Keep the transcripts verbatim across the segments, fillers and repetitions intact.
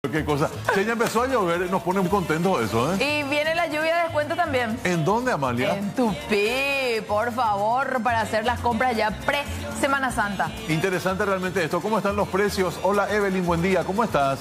Qué cosa. Se ya empezó a llover, nos pone muy contentos eso, ¿eh? Y viene la lluvia de descuento también. ¿En dónde, Amalia? En Tupí, por favor, para hacer las compras ya pre-Semana Santa. Interesante realmente esto. ¿Cómo están los precios? Hola, Evelyn, buen día. ¿Cómo estás?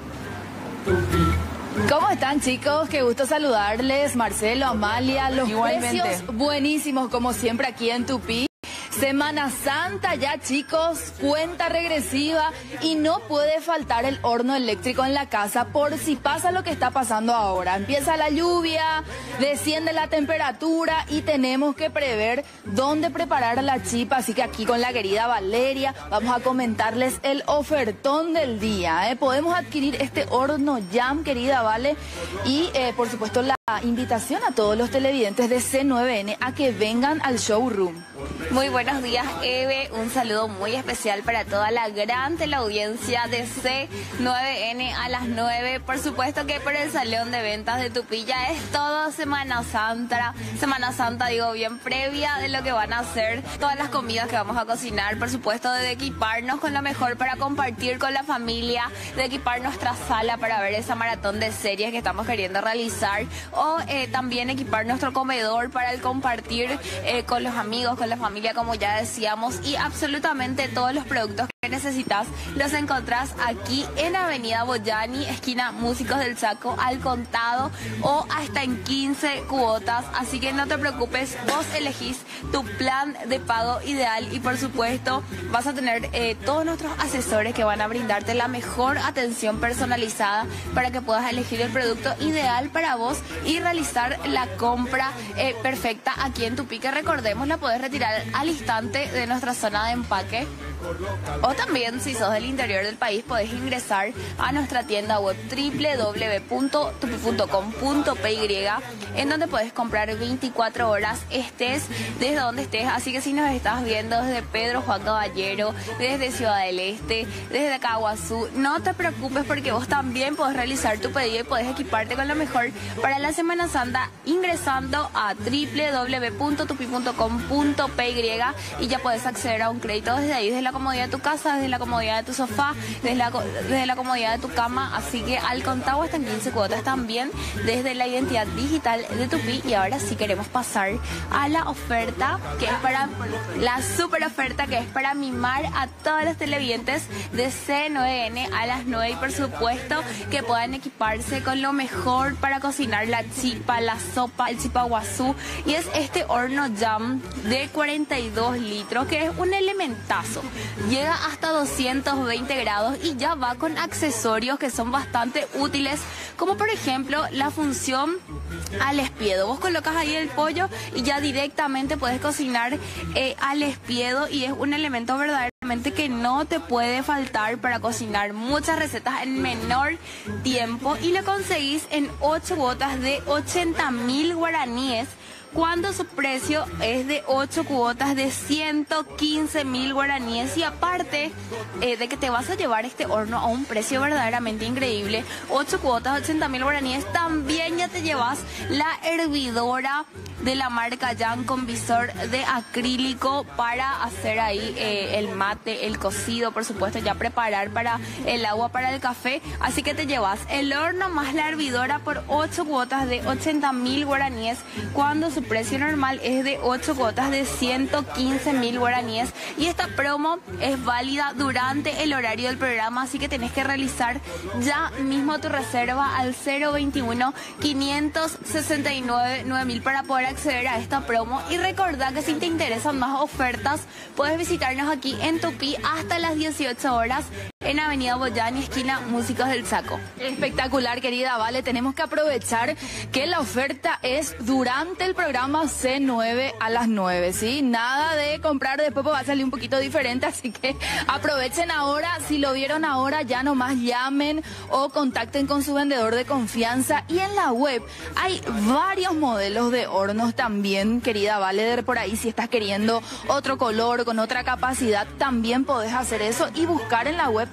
¿Cómo están, chicos? Qué gusto saludarles. Marcelo, Amalia, los Igualmente. precios buenísimos como siempre aquí en Tupí. Semana Santa ya, chicos, cuenta regresiva y no puede faltar el horno eléctrico en la casa por si pasa lo que está pasando ahora. Empieza la lluvia, desciende la temperatura y tenemos que prever dónde preparar la chipa. Así que aquí con la querida Valeria vamos a comentarles el ofertón del día, ¿eh? Podemos adquirir este horno Jam, querida Vale, y eh, por supuesto la invitación a todos los televidentes de C nueve N a que vengan al showroom. Muy buenos días, Eve. Un saludo muy especial para toda la gran teleaudiencia de C nueve N a las nueve. Por supuesto que por el Salón de Ventas de Tupilla es todo Semana Santa. Semana Santa, digo bien, previa de lo que van a hacer. Todas las comidas que vamos a cocinar. Por supuesto, de equiparnos con lo mejor para compartir con la familia. De equipar nuestra sala para ver esa maratón de series que estamos queriendo realizar. O eh, también equipar nuestro comedor para el compartir eh, con los amigos, con la familia, como ya decíamos, y absolutamente todos los productos que necesitas los encontrás aquí en Avenida Boyani, esquina Músicos del Chaco, al contado o hasta en quince cuotas, así que no te preocupes, vos elegís tu plan de pago ideal y por supuesto vas a tener eh, todos nuestros asesores que van a brindarte la mejor atención personalizada para que puedas elegir el producto ideal para vos y realizar la compra eh, perfecta aquí en Tupí, que recordemos la podés retirar al instante de nuestra zona de empaque. O también, si sos del interior del país, podés ingresar a nuestra tienda web doble u doble u doble u punto tupi punto com punto p y, en donde podés comprar veinticuatro horas, estés desde donde estés. Así que si nos estás viendo desde Pedro Juan Caballero, desde Ciudad del Este, desde Caguazú, no te preocupes porque vos también podés realizar tu pedido y podés equiparte con lo mejor para la Semana Santa ingresando a doble u doble u doble u punto tupi punto com punto p y y ya podés acceder a un crédito desde ahí, desde la comodidad de tu casa, desde la comodidad de tu sofá, desde la, desde la comodidad de tu cama. Así que al contado hasta en quince cuotas también desde la identidad digital de Tupí. Y ahora sí queremos pasar a la oferta, que es para la super oferta, que es para mimar a todos los televidentes de C nueve N a las nueve y por supuesto que puedan equiparse con lo mejor para cocinar la chipa, la sopa, el chipaguazú. Y es este horno Jam de cuarenta y dos litros, que es un elementazo. Llega hasta doscientos veinte grados y ya va con accesorios que son bastante útiles, como por ejemplo la función al espiedo. Vos colocas ahí el pollo y ya directamente puedes cocinar eh, al espiedo, y es un elemento verdaderamente que no te puede faltar para cocinar muchas recetas en menor tiempo, y lo conseguís en ocho cuotas de ochenta mil guaraníes, cuando su precio es de ocho cuotas de ciento quince mil guaraníes. Y aparte eh, de que te vas a llevar este horno a un precio verdaderamente increíble, ocho cuotas, ochenta mil guaraníes, también ya te llevas la hervidora de la marca Jam con visor de acrílico para hacer ahí eh, el mate, el cocido, por supuesto, ya preparar para el agua para el café. Así que te llevas el horno más la hervidora por ocho cuotas de ochenta mil guaraníes, cuando su precio normal es de ocho cuotas de ciento quince mil guaraníes. Y esta promo es válida durante el horario del programa, así que tenés que realizar ya mismo tu reserva al cero veintiuno, quinientos sesenta y nueve, nueve mil para poder acceder a esta promo. Y recordá que si te interesan más ofertas, puedes visitarnos aquí en Tupí hasta las dieciocho horas en Avenida Boyani, esquina Músicos del Chaco. Espectacular, querida Vale. Tenemos que aprovechar que la oferta es durante el programa C nueve a las nueve, ¿sí? Nada de comprar después, pues va a salir un poquito diferente, así que aprovechen ahora. Si lo vieron ahora, ya nomás llamen o contacten con su vendedor de confianza. Y en la web hay varios modelos de hornos también, querida Vale. Por ahí, si estás queriendo otro color, con otra capacidad, también podés hacer eso y buscar en la web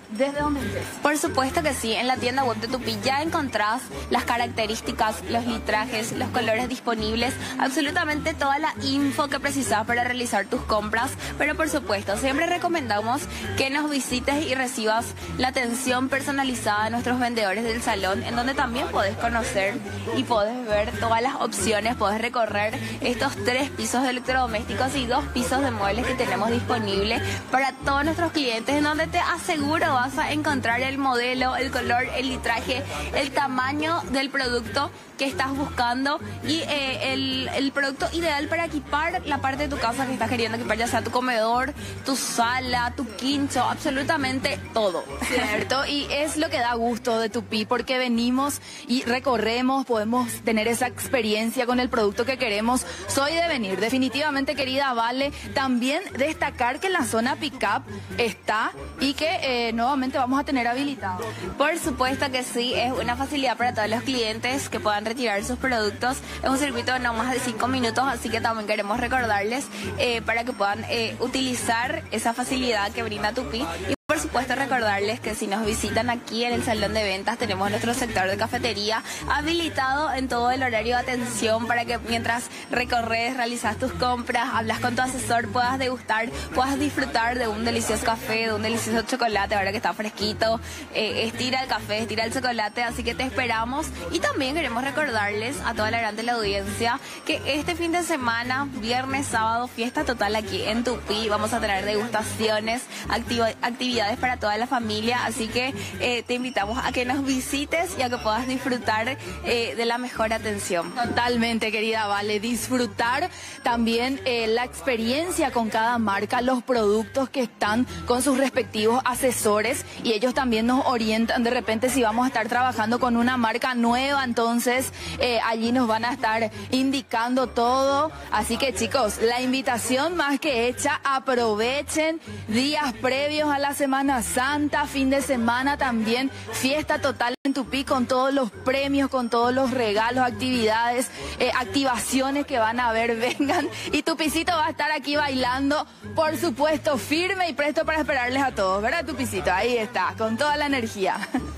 desde donde estés. Por supuesto que sí, en la tienda web de Tupi ya encontrás las características, los litrajes, los colores disponibles, absolutamente toda la info que precisas para realizar tus compras, pero por supuesto siempre recomendamos que nos visites y recibas la atención personalizada de nuestros vendedores del salón, en donde también podés conocer y podés ver todas las opciones, podés recorrer estos tres pisos de electrodomésticos y dos pisos de muebles que tenemos disponibles para todos nuestros clientes, en donde te aseguro vas a encontrar el modelo, el color, el litraje, el tamaño del producto que estás buscando y eh, el, el producto ideal para equipar la parte de tu casa que estás queriendo equipar, ya sea tu comedor, tu sala, tu quincho, absolutamente todo. Cierto, y es lo que da gusto de Tupi, porque venimos y recorremos, podemos tener esa experiencia con el producto que queremos. Soy de venir, definitivamente, querida Vale. También destacar que la zona pick-up está y que eh, nuevamente vamos a tener habilitado. Por supuesto que sí, es una facilidad para todos los clientes que puedan retirar sus productos. Es un circuito de no más de cinco minutos, así que también queremos recordarles eh, para que puedan eh, utilizar esa facilidad que brinda Tupi. Y por supuesto recordarles que si nos visitan aquí en el salón de ventas tenemos nuestro sector de cafetería habilitado en todo el horario de atención para que mientras recorres, realizas tus compras, hablas con tu asesor, puedas degustar, puedas disfrutar de un delicioso café, de un delicioso chocolate, ahora que está fresquito, eh, estira el café, estira el chocolate, así que te esperamos. Y también queremos recordarles a toda la gran de la audiencia que este fin de semana, viernes, sábado, fiesta total aquí en Tupi, vamos a tener degustaciones, activo, actividades para toda la familia, así que eh, te invitamos a que nos visites y a que puedas disfrutar eh, de la mejor atención. Totalmente, querida Vale, disfrutar también eh, la experiencia con cada marca, los productos que están con sus respectivos asesores, y ellos también nos orientan de repente si vamos a estar trabajando con una marca nueva, entonces eh, allí nos van a estar indicando todo. Así que chicos, la invitación más que hecha, aprovechen días previos a la Semana Santa, fin de semana también, fiesta total en Tupi con todos los premios, con todos los regalos, actividades, eh, activaciones que van a haber, vengan, y Tupicito va a estar aquí bailando, por supuesto, firme y presto para esperarles a todos, ¿verdad, Tupicito? Ahí está, con toda la energía.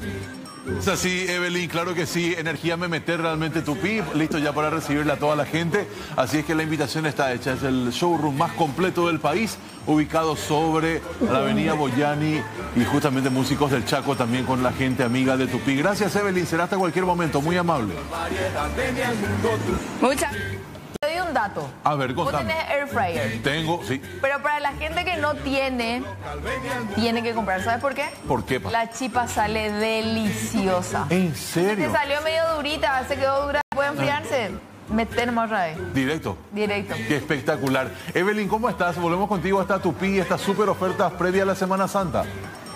Es así, Evelyn, claro que sí. Energía me mete realmente Tupi, listo ya para recibirle a toda la gente. Así es que la invitación está hecha. Es el showroom más completo del país, ubicado sobre la avenida Boyani, y justamente músicos del Chaco también con la gente amiga de Tupi. Gracias, Evelyn, será hasta cualquier momento, muy amable. Muchas Te doy un dato. A ver, Vos contame. tenés air fryer. Tengo, sí. Pero para la gente que no tiene, tiene que comprar. ¿Sabes por qué? ¿Por qué, pa? La chipa sale deliciosa. ¿En Te serio? salió medio durita, se quedó dura, puede enfriarse. Meter más otra vez. Directo. Directo. Qué espectacular. Evelyn, ¿cómo estás? Volvemos contigo hasta Tupi, estas súper ofertas previa a la Semana Santa.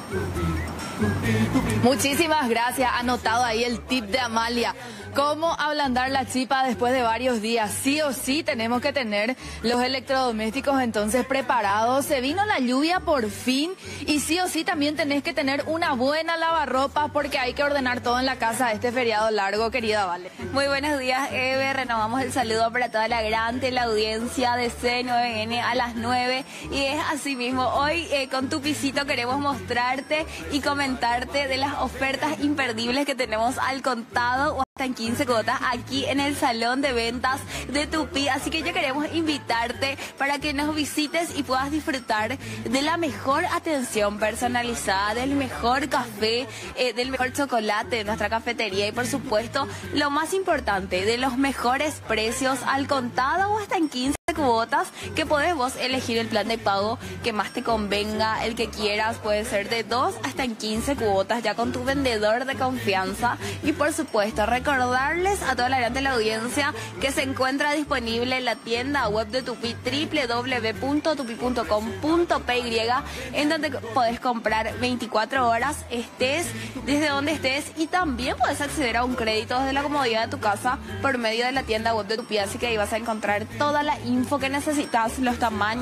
Muchísimas gracias. Anotado ahí el tip de Amalia. ¿Cómo ablandar la chipa después de varios días? Sí o sí tenemos que tener los electrodomésticos entonces preparados. Se vino la lluvia por fin y sí o sí también tenés que tener una buena lavarropa porque hay que ordenar todo en la casa este feriado largo, querida Vale. Muy buenos días, Eve. Renovamos el saludo para toda la gran teleaudiencia de C nueve N a las nueve. Y es así mismo. Hoy eh, con Tupicito queremos mostrarte y comentarte de las ofertas imperdibles que tenemos al contado o hasta en quince cuotas aquí en el salón de ventas de Tupi. Así que ya queremos invitarte para que nos visites y puedas disfrutar de la mejor atención personalizada, del mejor café, eh, del mejor chocolate de nuestra cafetería y por supuesto, lo más importante, de los mejores precios al contado o hasta en quince cuotas, que podés vos elegir el plan de pago que más te convenga, el que quieras, puede ser de dos hasta en quince cuotas, ya con tu vendedor de confianza. Y por supuesto, recordarles a toda la gran de la audiencia que se encuentra disponible en la tienda web de Tupi, doble u doble u doble u punto tupi punto com punto p y, en donde podés comprar veinticuatro horas, estés desde donde estés, y también puedes acceder a un crédito desde la comodidad de tu casa por medio de la tienda web de Tupi. Así que ahí vas a encontrar toda la info que necesitas, los tamaños de los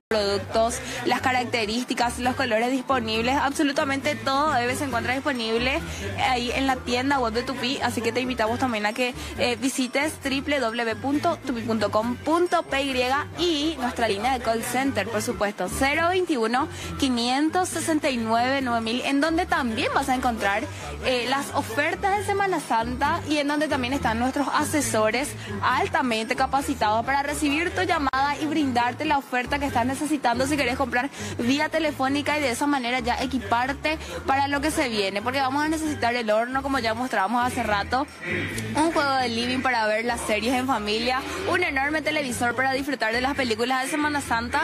productos, las características, los colores disponibles, absolutamente todo Eve se encuentra disponible ahí en la tienda web de Tupi, así que te invitamos también a que eh, visites doble u doble u doble u punto tupi punto com punto p y y nuestra línea de call center, por supuesto, cero veintiuno, quinientos sesenta y nueve, nueve mil, en donde también vas a encontrar eh, las ofertas de Semana Santa y en donde también están nuestros asesores altamente capacitados para recibir tu llamada y brindarte la oferta que estás necesitando si querés comprar vía telefónica y de esa manera ya equiparte para lo que se viene, porque vamos a necesitar el horno, como ya mostrábamos hace rato, un juego de living para ver las series en familia, un enorme televisor para disfrutar de las películas de Semana Santa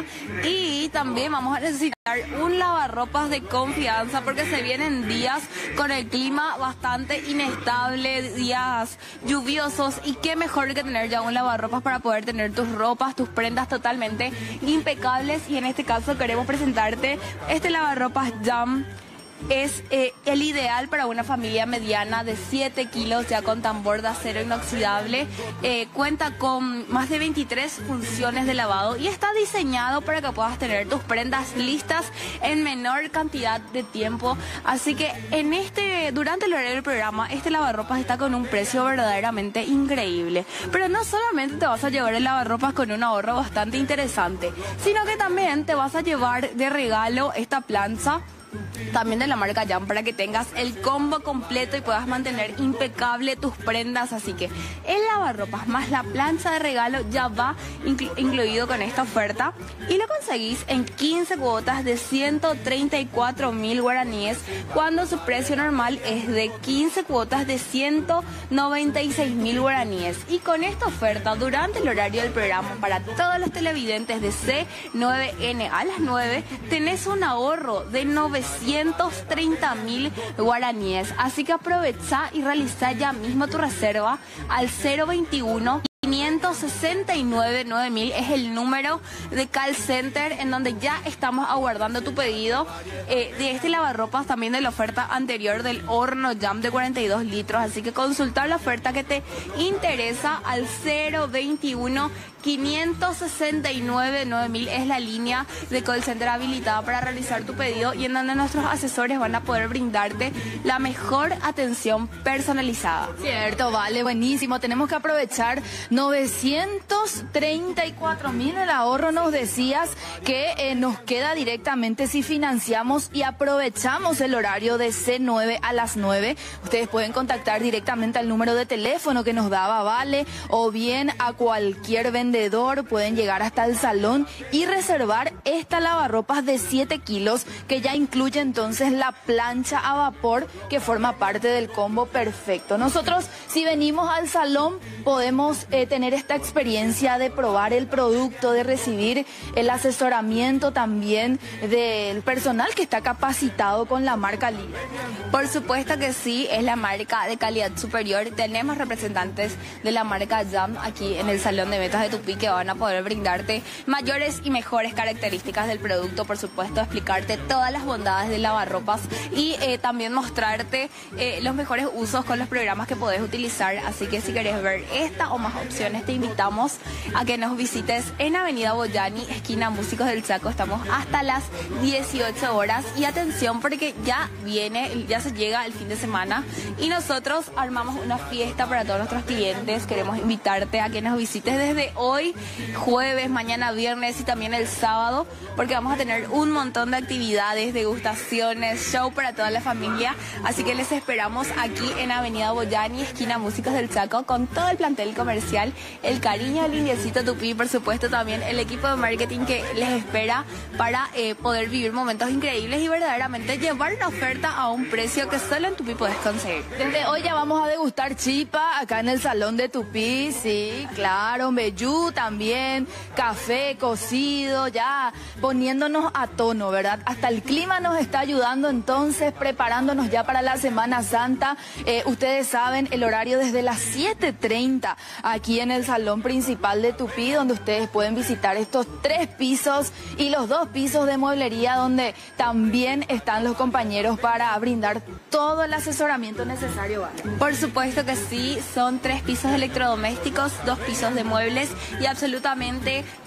y también vamos a necesitar un lavarropas de confianza porque se vienen días con el clima bastante inestable, días lluviosos y qué mejor que tener ya un lavarropas para poder tener tus ropas, tus prendas totalmente impecables, y en este caso queremos presentarte este lavarropas Jam. Es eh, el ideal para una familia mediana de siete kilos, ya con tambor de acero inoxidable. Eh, cuenta con más de veintitrés funciones de lavado y está diseñado para que puedas tener tus prendas listas en menor cantidad de tiempo. Así que en este, durante el horario del programa, este lavarropas está con un precio verdaderamente increíble. Pero no solamente te vas a llevar el lavarropas con un ahorro bastante interesante, sino que también te vas a llevar de regalo esta plancha, también de la marca Jam, para que tengas el combo completo y puedas mantener impecable tus prendas. Así que el lavarropas más la plancha de regalo ya va inclu incluido con esta oferta y lo conseguís en quince cuotas de ciento treinta y cuatro mil guaraníes, cuando su precio normal es de quince cuotas de ciento noventa y seis mil guaraníes. Y con esta oferta, durante el horario del programa, para todos los televidentes de C nueve N a las nueve, tenés un ahorro de novecientos treinta mil guaraníes. Así que aprovecha y realiza ya mismo tu reserva al cero veintiuno, quinientos sesenta y nueve, nueve mil, es el número de call center en donde ya estamos aguardando tu pedido eh, de este lavarropas, también de la oferta anterior del horno Jam de cuarenta y dos litros. Así que consultar la oferta que te interesa al cero veintiuno, quinientos sesenta y nueve, nueve mil, es la línea de call center habilitada para realizar tu pedido y en donde nuestros asesores van a poder brindarte la mejor atención personalizada. Cierto, vale, buenísimo. Tenemos que aprovechar novecientos treinta y cuatro mil el ahorro, nos decías, que eh, nos queda directamente si financiamos y aprovechamos el horario de C nueve a las nueve. Ustedes pueden contactar directamente al número de teléfono que nos daba Vale, o bien a cualquier vendedor, pueden llegar hasta el salón y reservar esta lavarropas de siete kilos, que ya incluye entonces la plancha a vapor, que forma parte del combo perfecto. Nosotros, si venimos al salón, podemos eh, tener esta experiencia de probar el producto, de recibir el asesoramiento también del personal que está capacitado con la marca líder. Por supuesto que sí, es la marca de calidad superior. Tenemos representantes de la marca Jam aquí en el salón de ventas de Tupi que van a poder brindarte mayores y mejores características del producto, por supuesto, explicarte todas las bondades del lavarropas y eh, también mostrarte eh, los mejores usos con los programas que podés utilizar. Así que si querés ver esta o más opciones, te invitamos a que nos visites en Avenida Boyani, esquina Músicos del Chaco. Estamos hasta las dieciocho horas y atención porque ya viene, ya se llega el fin de semana y nosotros armamos una fiesta para todos nuestros clientes. Queremos invitarte a que nos visites desde hoy, jueves, mañana viernes y también el sábado, porque vamos a tener un montón de actividades, degustaciones, show para toda la familia. Así que les esperamos aquí en Avenida Boyani, esquina Músicos del Chaco, con todo el plantel comercial, el cariño del Indiecito Tupi, por supuesto también el equipo de marketing que les espera para eh, poder vivir momentos increíbles y verdaderamente llevar una oferta a un precio que solo en Tupi podés conseguir. Desde hoy ya vamos a degustar chipa acá en el salón de Tupi, sí, claro, meyú también, café cocido, ya poniéndonos a tono, ¿verdad? Hasta el clima nos está ayudando, entonces preparándonos ya para la Semana Santa. Eh, ustedes saben, el horario desde las siete treinta aquí en el salón principal de Tupi, donde ustedes pueden visitar estos tres pisos y los dos pisos de mueblería, donde también están los compañeros para brindar todo el asesoramiento necesario, ¿vale? Por supuesto que sí, son tres pisos de electrodomésticos, dos pisos de muebles y absolutamente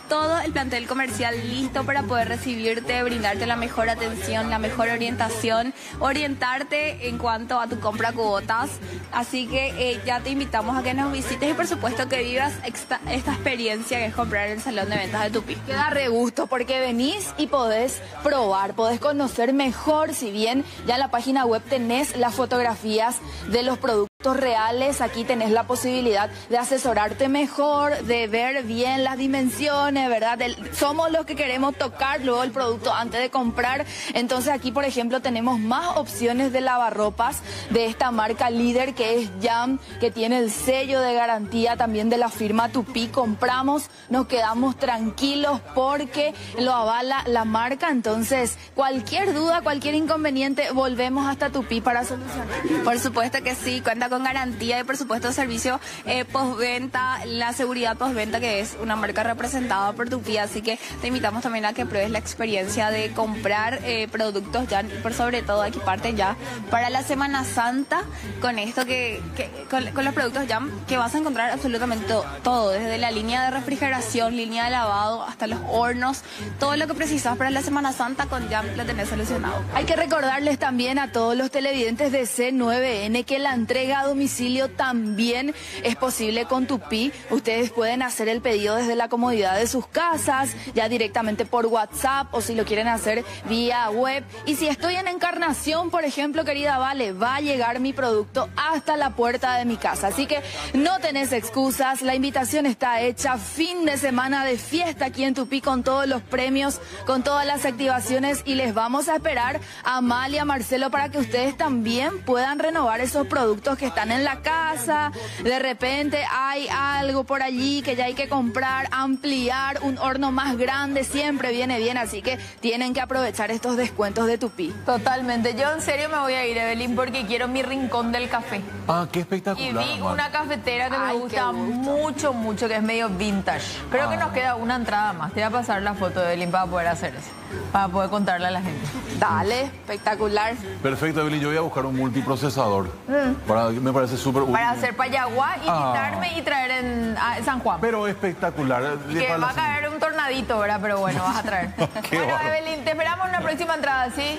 todo el plantel comercial listo para poder recibirte, brindarte la mejor atención, la mejor orientación, orientarte en cuanto a tu compra cuotas. Así que eh, ya te invitamos a que nos visites y por supuesto que vivas esta, esta experiencia que es comprar en el salón de ventas de Tupi. Queda re gusto porque venís y podés probar, podés conocer mejor, si bien ya en la página web tenés las fotografías de los productos reales, aquí tenés la posibilidad de asesorarte mejor, de ver bien las dimensiones, ¿verdad? De, somos los que queremos tocar luego el producto antes de comprar. Entonces aquí, por ejemplo, tenemos más opciones de lavarropas de esta marca líder que es Jam, que tiene el sello de garantía también de la firma Tupi. Compramos, nos quedamos tranquilos porque lo avala la marca. Entonces, cualquier duda, cualquier inconveniente, volvemos hasta Tupi para solucionar. Por supuesto que sí, cuenta con garantía y por supuesto servicio eh, postventa, la seguridad postventa, que es una marca representada por Tupi, así que te invitamos también a que pruebes la experiencia de comprar eh, productos ya, por sobre todo equiparte ya para la Semana Santa con esto que, que con, con los productos ya que vas a encontrar absolutamente todo, todo, desde la línea de refrigeración, línea de lavado, hasta los hornos, todo lo que precisas para la Semana Santa con Jam lo tenés solucionado. Hay que recordarles también a todos los televidentes de C nueve N que la entrega a domicilio también es posible con Tupi. Ustedes pueden hacer el pedido desde la comodidad de sus casas, ya directamente por WhatsApp o si lo quieren hacer vía web. Y si estoy en Encarnación, por ejemplo, querida Vale, va a llegar mi producto hasta la puerta de mi casa. Así que no tenés excusas, la invitación está hecha. Fin de semana de fiesta aquí en Tupi con todos los premios, con todas las activaciones y les vamos a esperar a Amalia, Marcelo, para que ustedes también puedan renovar esos productos que están en la casa. De repente hay algo por allí que ya hay que comprar, ampliar, un horno más grande siempre viene bien, así que tienen que aprovechar estos descuentos de Tupi. Totalmente, yo en serio me voy a ir, Evelyn, porque quiero mi rincón del café. Ah, qué espectacular. Y vi man. una cafetera que Ay, me gusta mucho, mucho, que es medio vintage. Creo Ah. que nos queda una entrada más. Te voy a pasar la foto, Evelyn, para poder hacer eso, para poder contarle a la gente. Dale, espectacular. Perfecto, Evelyn, yo voy a buscar un multiprocesador. Mm. Para, me parece súper útil. Para hacer payaguá, invitarme Ah. y traer en a San Juan. Pero espectacular. Y que Para va la a caer un tornadito, ¿verdad? Pero bueno, vas a traer. Qué Bueno, bárbaro. Evelyn, te esperamos en una próxima entrada, ¿sí?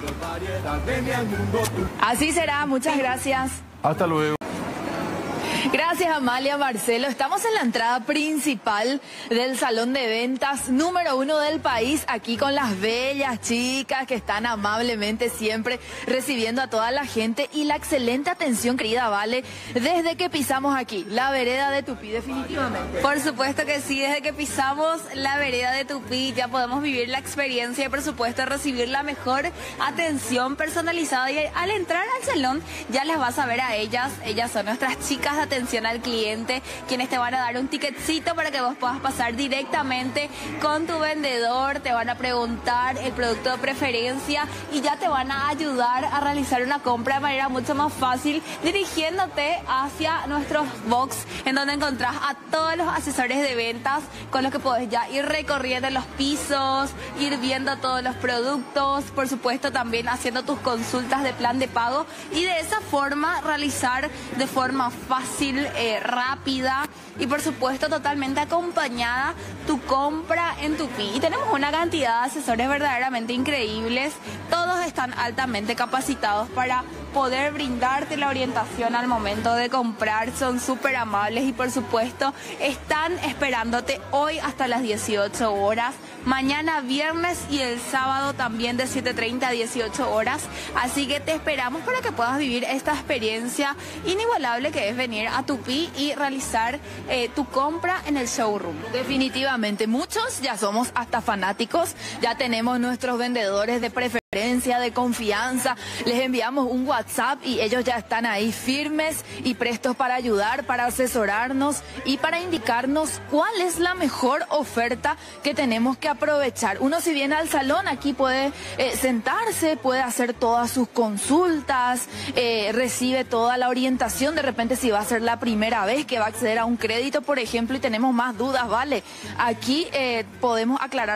Así será, muchas gracias. Hasta luego. Gracias, Amalia, Marcelo. Estamos en la entrada principal del salón de ventas número uno del país, aquí con las bellas chicas que están amablemente siempre recibiendo a toda la gente y la excelente atención, querida Vale, desde que pisamos aquí, la vereda de Tupi, definitivamente. Por supuesto que sí, desde que pisamos la vereda de Tupi ya podemos vivir la experiencia y por supuesto recibir la mejor atención personalizada, y al entrar al salón ya las vas a ver a ellas, ellas son nuestras chicas de atención al cliente, quienes te van a dar un ticketcito para que vos puedas pasar directamente con tu vendedor, te van a preguntar el producto de preferencia y ya te van a ayudar a realizar una compra de manera mucho más fácil, dirigiéndote hacia nuestros box, en donde encontrás a todos los asesores de ventas con los que podés ya ir recorriendo los pisos, ir viendo todos los productos, por supuesto también haciendo tus consultas de plan de pago y de esa forma realizar de forma fácil, eh, rápida y por supuesto totalmente acompañada tu compra en Tupi. Y tenemos una cantidad de asesores verdaderamente increíbles, todos están altamente capacitados para poder brindarte la orientación al momento de comprar, son súper amables y por supuesto están esperándote hoy hasta las dieciocho horas, mañana viernes y el sábado también de siete treinta a dieciocho horas, así que te esperamos para que puedas vivir esta experiencia inigualable que es venir a Tupi y realizar eh, tu compra en el showroom. Definitivamente, muchos ya somos hasta fanáticos, ya tenemos nuestros vendedores de preferencia, de confianza, les enviamos un WhatsApp y ellos ya están ahí firmes y prestos para ayudar, para asesorarnos y para indicarnos cuál es la mejor oferta que tenemos que aprovechar. Uno si viene al salón aquí puede eh, sentarse, puede hacer todas sus consultas, eh, recibe toda la orientación, de repente si va a ser la primera vez que va a acceder a un crédito, por ejemplo, y tenemos más dudas, ¿vale? Aquí eh, podemos aclarar todo.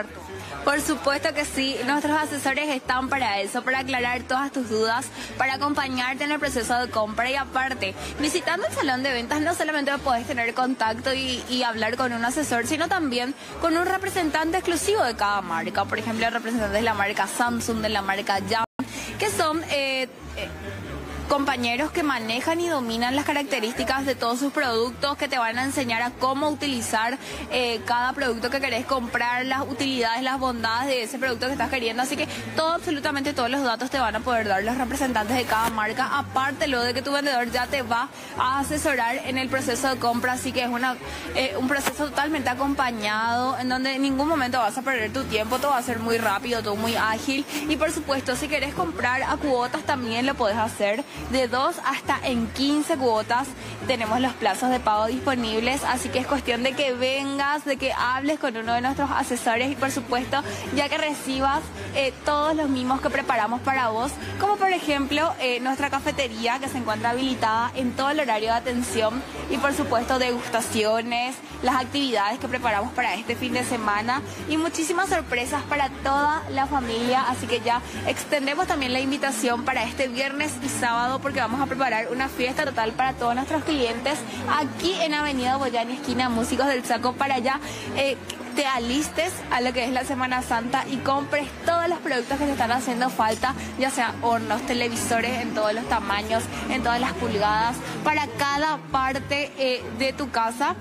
Por supuesto que sí, nuestros asesores están para eso, para aclarar todas tus dudas, para acompañarte en el proceso de compra. Y aparte, visitando el salón de ventas no solamente podés tener contacto y, y hablar con un asesor, sino también con un representante exclusivo de cada marca. Por ejemplo, representantes de la marca Samsung, de la marca Xiaomi, que son eh, eh, compañeros que manejan y dominan las características de todos sus productos, que te van a enseñar a cómo utilizar eh, cada producto que querés comprar, las utilidades, las bondades de ese producto que estás queriendo. Así que todo, absolutamente todos los datos te van a poder dar los representantes de cada marca, aparte lo de que tu vendedor ya te va a asesorar en el proceso de compra. Así que es una, eh, un proceso totalmente acompañado, en donde en ningún momento vas a perder tu tiempo, todo va a ser muy rápido, todo muy ágil. Y por supuesto, si querés comprar a cuotas también lo podés hacer, de dos hasta en quince cuotas. Tenemos los plazos de pago disponibles, así que es cuestión de que vengas, de que hables con uno de nuestros asesores y por supuesto ya que recibas eh, todos los mimos que preparamos para vos, como por ejemplo eh, nuestra cafetería, que se encuentra habilitada en todo el horario de atención, y por supuesto degustaciones, las actividades que preparamos para este fin de semana y muchísimas sorpresas para toda la familia. Así que ya extendemos también la invitación para este viernes y sábado, porque vamos a preparar una fiesta total para todos nuestros clientes aquí en Avenida Boyani, esquina Músicos del Chaco, para allá eh, te alistes a lo que es la Semana Santa y compres todos los productos que te están haciendo falta, ya sea hornos, televisores en todos los tamaños, en todas las pulgadas, para cada parte eh, de tu casa.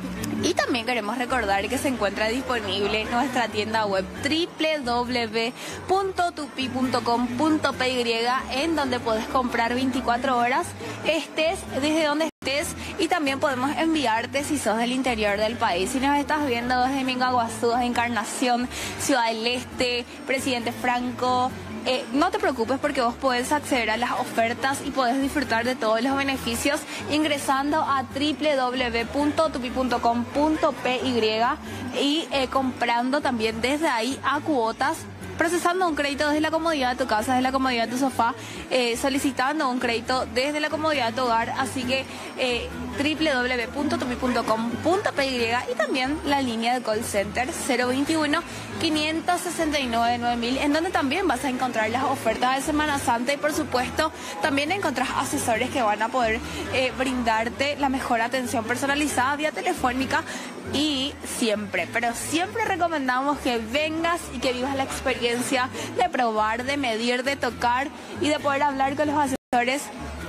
Y también queremos recordar que se encuentra disponible nuestra tienda web doble u doble u doble u punto tupi punto com punto p y, en donde podés comprar veinticuatro horas, estés desde donde estés, y también podemos enviarte si sos del interior del país. Si nos estás viendo desde Mingaguazú, desde Encarnación, Ciudad del Este, Presidente Franco, Eh, no te preocupes, porque vos podés acceder a las ofertas y podés disfrutar de todos los beneficios ingresando a doble u doble u doble u punto tupi punto com punto p y y eh, comprando también desde ahí a cuotas, procesando un crédito desde la comodidad de tu casa, desde la comodidad de tu sofá, eh, solicitando un crédito desde la comodidad de tu hogar. Así que eh, doble u doble u doble u punto tupi punto com punto p y, y también la línea de call center cero veintiuno, quinientos sesenta y nueve, nueve mil, en donde también vas a encontrar las ofertas de Semana Santa y por supuesto también encontrás asesores que van a poder eh, brindarte la mejor atención personalizada vía telefónica. Y siempre, pero siempre recomendamos que vengas y que vivas la experiencia de probar, de medir, de tocar y de poder hablar con los asesores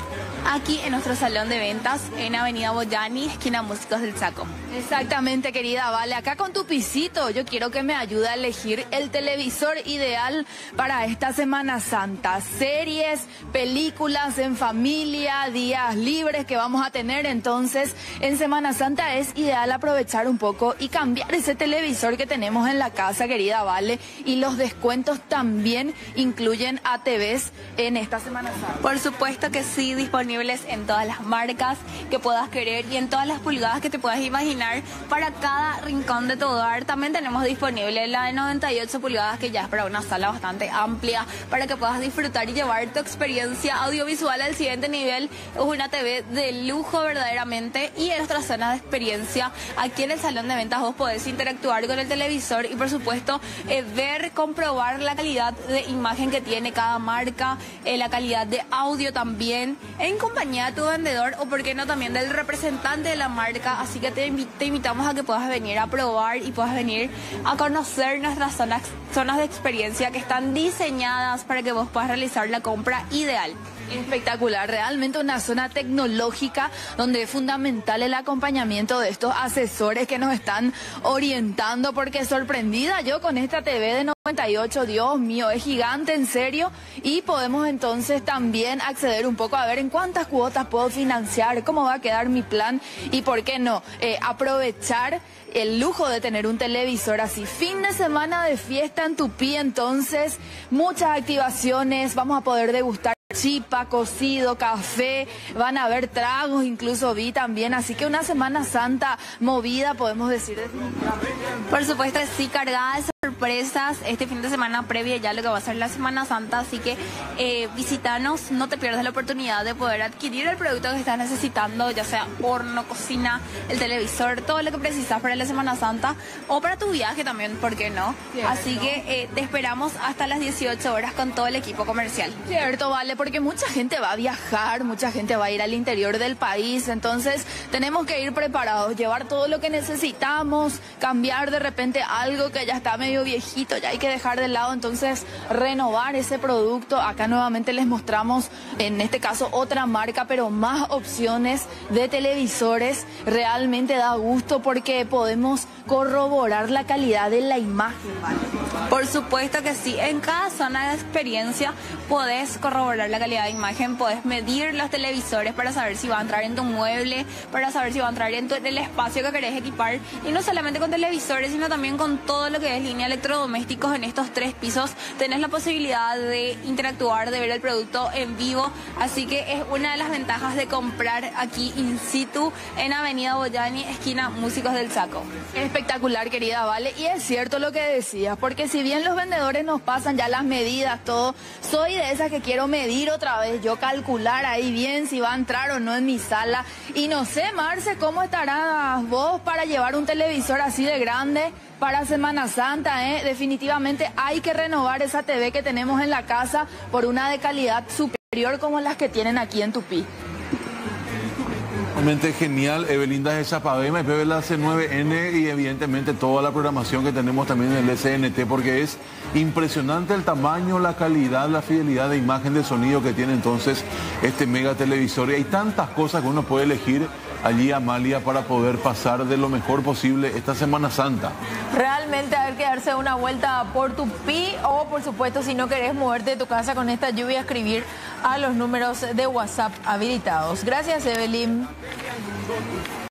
aquí en nuestro salón de ventas en Avenida Boyani, esquina Músicos del Chaco. Exactamente, querida Vale. Acá con tu pisito, yo quiero que me ayude a elegir el televisor ideal para esta Semana Santa. Series, películas en familia, días libres que vamos a tener. Entonces, en Semana Santa es ideal aprovechar un poco y cambiar ese televisor que tenemos en la casa, querida Vale. Y los descuentos también incluyen A T Vs en esta Semana Santa. Por supuesto que sí, disponibles en todas las marcas que puedas querer y en todas las pulgadas que te puedas imaginar para cada rincón de tu hogar. También tenemos disponible la de noventa y ocho pulgadas, que ya es para una sala bastante amplia, para que puedas disfrutar y llevar tu experiencia audiovisual al siguiente nivel. Es una T V de lujo verdaderamente, y en nuestra zona de experiencia aquí en el salón de ventas vos podés interactuar con el televisor y por supuesto eh, ver, comprobar la calidad de imagen que tiene cada marca, eh, la calidad de audio también, en compañía de tu vendedor o por qué no también del representante de la marca. Así que te, te invitamos a que puedas venir a probar y puedas venir a conocer nuestras zonas, zonas de experiencia que están diseñadas para que vos puedas realizar la compra ideal. Espectacular, realmente una zona tecnológica donde es fundamental el acompañamiento de estos asesores que nos están orientando, porque sorprendida yo con esta T V de noventa y ocho, Dios mío, es gigante en serio, y podemos entonces también acceder un poco a ver en cuántas cuotas puedo financiar, cómo va a quedar mi plan y por qué no, eh, aprovechar el lujo de tener un televisor así. Fin de semana de fiesta en Tupí, entonces muchas activaciones, vamos a poder degustar chipa, cocido, café, van a haber tragos, incluso vi también, así que una Semana Santa movida, podemos decir definitivamente. Por supuesto, sí, cargada de sorpresas sorpresas este fin de semana previa ya lo que va a ser la Semana Santa, así que eh, visítanos, no te pierdas la oportunidad de poder adquirir el producto que estás necesitando, ya sea horno, cocina, el televisor, todo lo que precisas para la Semana Santa o para tu viaje también, ¿por qué no? Cierto. Así que eh, te esperamos hasta las dieciocho horas con todo el equipo comercial. Cierto, vale, porque mucha gente va a viajar, mucha gente va a ir al interior del país, entonces tenemos que ir preparados, llevar todo lo que necesitamos, cambiar de repente algo que ya está medio viejito, ya hay que dejar de lado, entonces renovar ese producto. Acá nuevamente les mostramos, en este caso otra marca, pero más opciones de televisores. Realmente da gusto porque podemos corroborar la calidad de la imagen, ¿vale? Por supuesto que sí, en cada zona de experiencia podés corroborar la calidad de imagen, podés medir los televisores para saber si va a entrar en tu mueble, para saber si va a entrar en, tu, en el espacio que querés equipar, y no solamente con televisores, sino también con todo lo que es línea electrodomésticos. En estos tres pisos tenés la posibilidad de interactuar, de ver el producto en vivo, así que es una de las ventajas de comprar aquí in situ en Avenida Boyani, esquina Músicos del Saco. Espectacular, querida Vale, y es cierto lo que decías, porque si bien los vendedores nos pasan ya las medidas, todo, soy de esas que quiero medir otra vez, yo calcular ahí bien si va a entrar o no en mi sala, y no sé, Marce, ¿cómo estarás vos para llevar un televisor así de grande para Semana Santa? ¿eh? Definitivamente hay que renovar esa T V que tenemos en la casa por una de calidad superior como las que tienen aquí en Tupí. Realmente genial, Evelinda de Zapabema, P B la C nueve N y evidentemente toda la programación que tenemos también en el S N T, porque es impresionante el tamaño, la calidad, la fidelidad de imagen, de sonido que tiene entonces este mega televisor. Y hay tantas cosas que uno puede elegir allí, Amalia, para poder pasar de lo mejor posible esta Semana Santa. Realmente hay que darse una vuelta por Tupí, o por supuesto si no querés moverte de tu casa con esta lluvia, escribir a los números de WhatsApp habilitados. Gracias, Evelyn.